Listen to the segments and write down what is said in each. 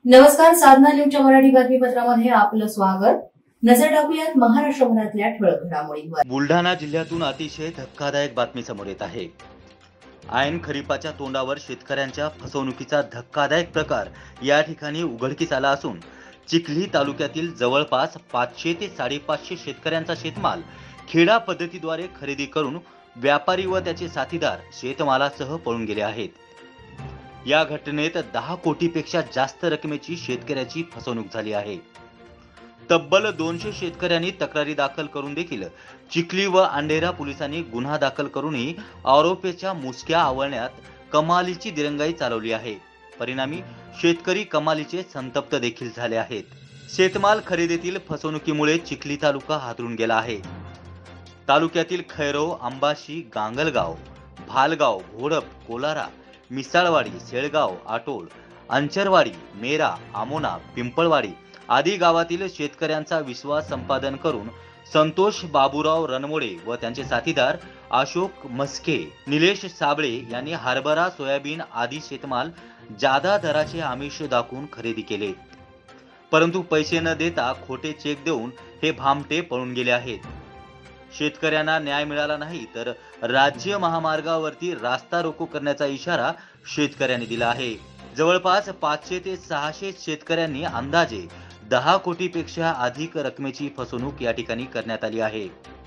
नमस्कार, साधना न्यूजच्या मराठी बातमीपत्रामध्ये आपलं स्वागत. नजर टाकूयात महाराष्ट्रभरातल्या ठळक घडामोडींवर. बुलढाणा जिल्ह्यातून अतिशय धक्कादायक बातमी समोर येत आहे. ऐन खरीपाच्या तोंडावर शेतकऱ्यांच्या फसवणुकीचा धक्कादायक प्रकार या ठिकाणी उघडकीस आला असून चिखली तालुक्यातील जवळपास 500 ते 550 शेतकऱ्यांचा शेतमाल खेडा पद्धतीद्वारे खरेदी करून व्यापारी व त्याचे साथीदार शेतमालासह पळून गेले आहेत. या घटनेत 10 कोटीपेक्षा जास्त रकमेची शेतकऱ्याची फसवणूक झाली आहे. तब्बल 200 शेतकऱ्यांनी तक्रारी दाखल करून देखील चिखली व अंडेरा पोलिसांनी गुन्हा दाखल करूनही आरोपीच्या मुसक्या आवळण्यात कमालीची दिरंगाई चालवली आहे. परिणामी शेतकरी कमालीचे संतप्त देखील झाले आहेत. शेतमाल खरेदीतील फसवणुकीमुळे चिखली तालुका हादरून गेला आहे. तालुक्यातील खैरो, अंबाशी, गांगलगाव, भालगाव, घोडप, कोलारा, मिसाळवाडी, सेळगाव, आटोल, अंचरवाडी, मेरा, आमोना, पिंपळवाडी आदी गावातील शेतकऱ्यांचा विश्वास संपादन करून संतोष बाबूराव रणमोडे व त्यांचे साथीदार अशोक मस्के, निलेश साबळे यांनी हरभरा, सोयाबीन आदी शेतमाल जादा दराचे आमिष दाखवून खरेदी केले. परंतु पैसे न देता खोटे चेक देऊन हे भामटे पळून गेले आहेत. शेतकऱ्यांना न्याय मिळाला नाही तर राज्य महामार्गावरती रास्ता रोको करण्याचा इशारा शेतकऱ्यांनी दिला आहे. जवळपास 500 ते 600 शेतकऱ्यांनी अंदाजे 10 कोटीपेक्षा अधिक रकमेची फसवणूक या ठिकाणी करण्यात आली आहे.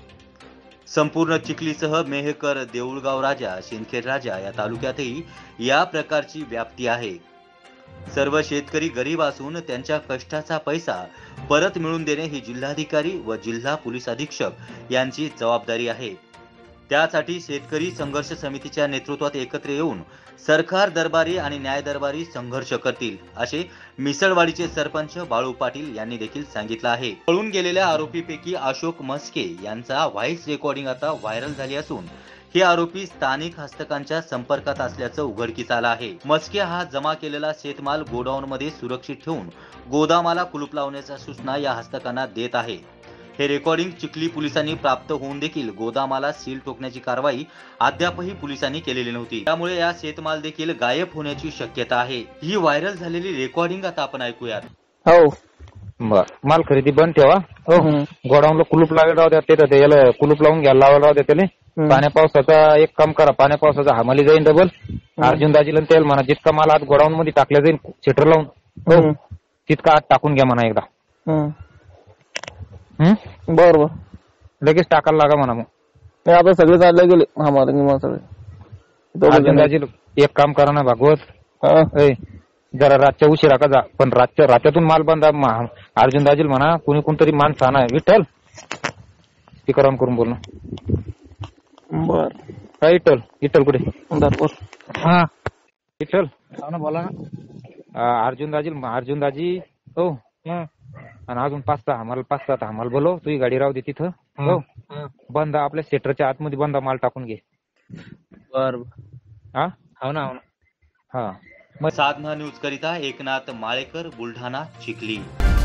संपूर्ण चिखलीसह मेहकर, देऊळगाव राजा, शिंदखेड राजा या तालुक्यातही या प्रकारची व्याप्ती आहे. सर्व शेतकरी गरीब असून त्यांच्या कष्टाचा पैसा परत मिळवून देणे ही जिल्हाधिकारी व जिल्हा पोलीस अधीक्षक यांची जबाबदारी आहे. त्यासाठी शेतकरी संघर्ष समितीच्या नेतृत्वात एकत्र येऊन सरकार दरबारी आणि न्याय दरबारी संघर्ष करतील, असे मिसळवाडीचे सरपंच बाळू पाटील यांनी देखील सांगितलं आहे. पळून गेलेल्या आरोपीपैकी अशोक मस्के यांचा व्हॉइस रेकॉर्डिंग आता व्हायरल झाली असून हे आरोपी स्थानिक हस्तकांच्या संपर्कात असल्याचं उघडकीस आलं आहे. मस्के हा जमा केलेला शेतमाल गोडाऊन मध्ये सुरक्षित ठेवून गोदामाला कुलूप लावण्याच्या सूचना या हस्तकांना देत आहे. हे रेकॉर्डिंग चिखली पोलिसांनी प्राप्त होऊन देखील गोदामाला सील ठोकण्याची कारवाई अद्यापही पोलिसांनी केलेली नव्हती. त्यामुळे या शेतमाल देखील गायब होण्याची शक्यता आहे. ही व्हायरल झालेली रेकॉर्डिंग आता आपण ऐकूयात. हो बर, माल खरेदी बंद ठेवा. हो, गोडाऊनला कुलूप लावेल राहू द्या. ते याला कुलूप लावून घ्यायला लावायला राहू द्या. त्याला पाण्या पावसाचा एक काम करा, पाण्या पावसाचा हमाली जाईन डबल. अर्जुन दाजीला तेल म्हणा, जितका माल आज गोडाऊन मध्ये टाकला जाईल शेटर लावून, हो तितका आत टाकून घ्या म्हणा एकदा. बर बर, लगेच टाकायला लागा म्हणा. मग आता सगळे चालले गेले हमारे सगळे. अर्जुन दाजी एक काम करा ना भागवत, जरा रातच्या उशिरा का जा, पण रात्यातून माल बंद. अर्जुन दाजील म्हणा कोणतरी माणसं आणा. विठ्ठल स्पीकर ऑन करून बोल ना. बर, काय विठ्ठल कुठे? हा विठ्ठल बोला ना. अर्जुन दाजी हो, आणि अजून 5-6 हमाल बोलव. तुझी गाडी राहू दे तिथं. हो, बंद आपल्या सेटरच्या आतमध्ये बंद माल टाकून घे. बर, हा हो ना. साधना न्यूज करिता एकनाथ माळेकर, बुलढाणा, चिखली.